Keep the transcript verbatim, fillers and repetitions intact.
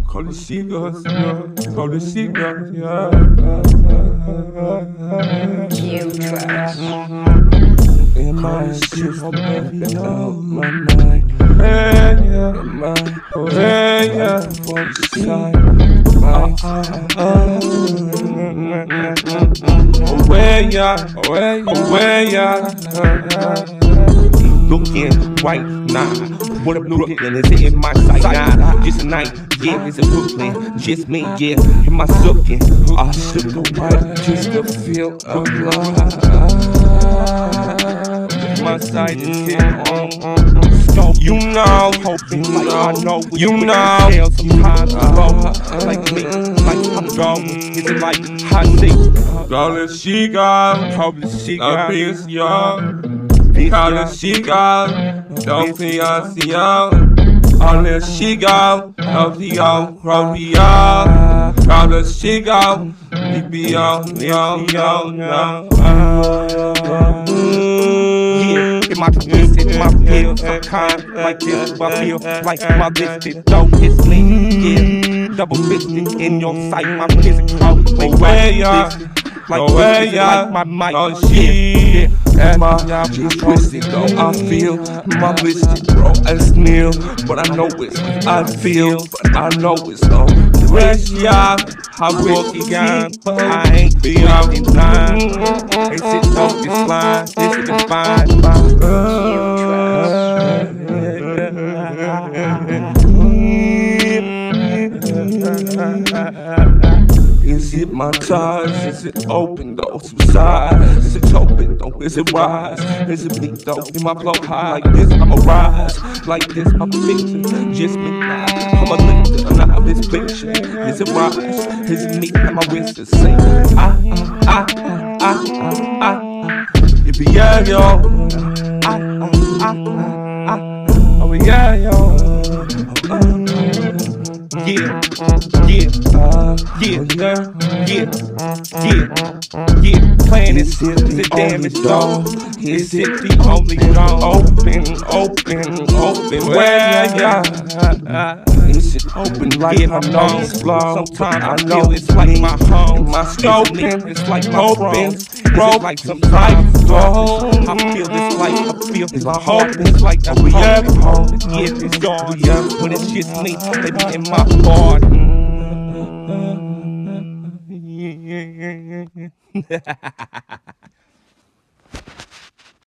Call the seagulls, call the seagulls, yeah. Q tracks. In my system, out my mind. Hey, yeah, my, oh, hey, yeah, for the side. Away, yeah, away, away, yeah. Looking right now, what a Brooklyn, is it in my sight? Nah, just a night, yeah, it's in Brooklyn, just me, yeah, in my soaking. I should go right just to feel alive. My side is here on, so you know, hoping like I know, you know, sometimes I go like me, like I'm going, is it like hot seat? Call the seagull, call the seagull, is young. Call the seagull, don't be us, yo. Call the seagull, don't be yo, yo. Call the seagull, we be yo, yo, yo, yo. Yeah, in my twist, in my pills, some kind like this, I feel like my listed dope is me. Yeah, double fisted in your sight, my physical, like way up. Like way, yeah, like my mic, oh shit, yeah, my just twisted though. I feel my listed, bro, as Neil, but I know it's I feel, but I know it's no rest, yeah. I walk again, but I ain't be out in line. They sit off this line, this is the fine, Is it my ties? Is it open though? Two sides. Is it open though? Is it wise? Is it me though? In my flow high like this, I'ma rise. Like this, I'm a fiction. Just me, I'm a lifter. I'm not this fiction. Is it wise? Is it me? Am I wish to say? I, I, I, I, I. If you yeah, yo. I, I, I, I. Oh yeah, yo. Yeah, yeah, uh, yeah, yeah, yeah, yeah, yeah. Playing is it, is it damn it's dog? Is it the only dog? Open, open, open. Where yeah? Is it open like yeah, my nose blow? Sometimes I know it's like my home. My scoping, it's like my friends. Bro, like some type flow. I feel this like I feel this my hope. It's like I'm home. Yeah, it's gone. Yeah, when it's just me, they be in my garden. Yeah, yeah, yeah, yeah.